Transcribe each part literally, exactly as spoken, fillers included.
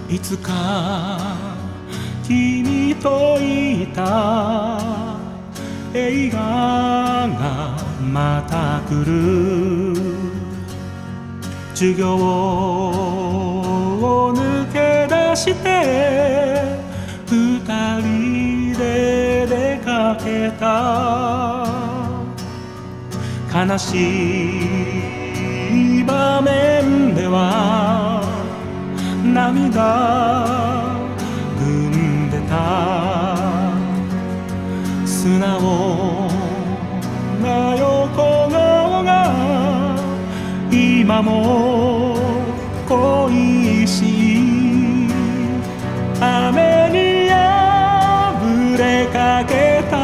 いつか君といた映画がまた来る。授業を抜け出して二人で出かけた。悲しい場面では涙ぐんでた。素直な横顔が今も恋しい。雨に破れかけた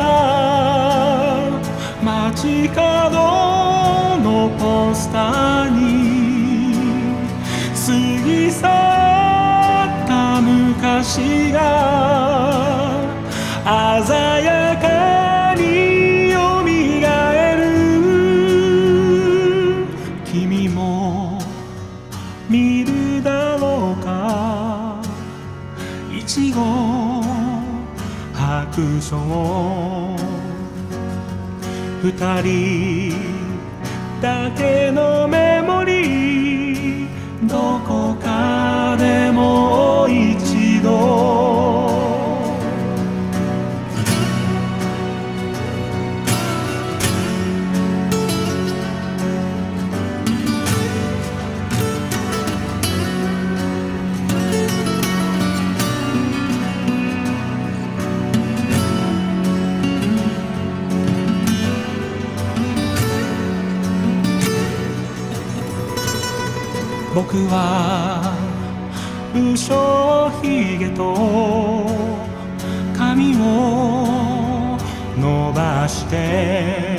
街角のポスターに過ぎ去った昔が鮮やかによみがえる。君も見るだろうか、いちご白書。二人だけのメモリー、どこかでもう一度。僕は無精ひげと髪を伸ばして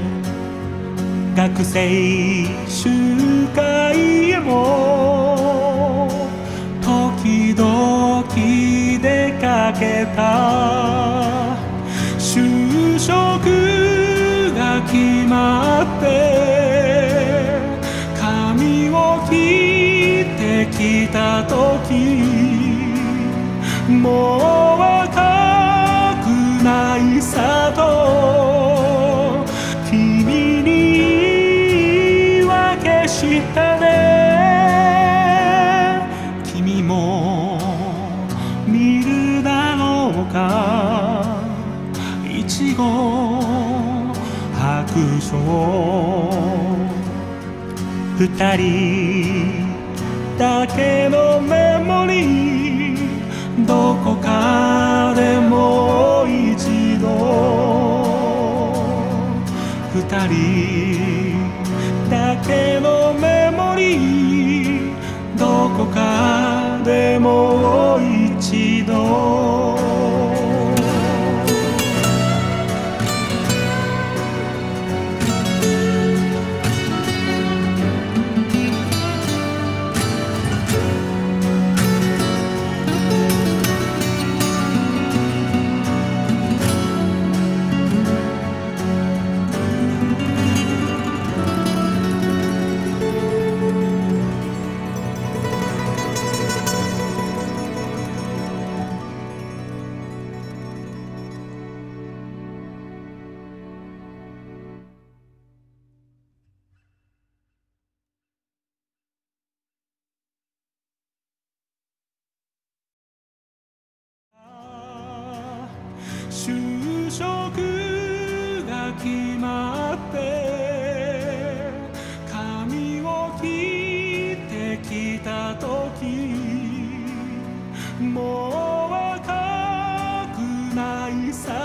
学生集会へも時々出かけた。就職が決まって髪を切ってきた時、もう若くないさと君に言い訳したね。君も見るだろうか、いちご白書。二人だけのメモリー、どこかでもう一度。二人だけのメモリー、どこかでもう一度。就職が決まって髪を切ってきた時、もう若くないさ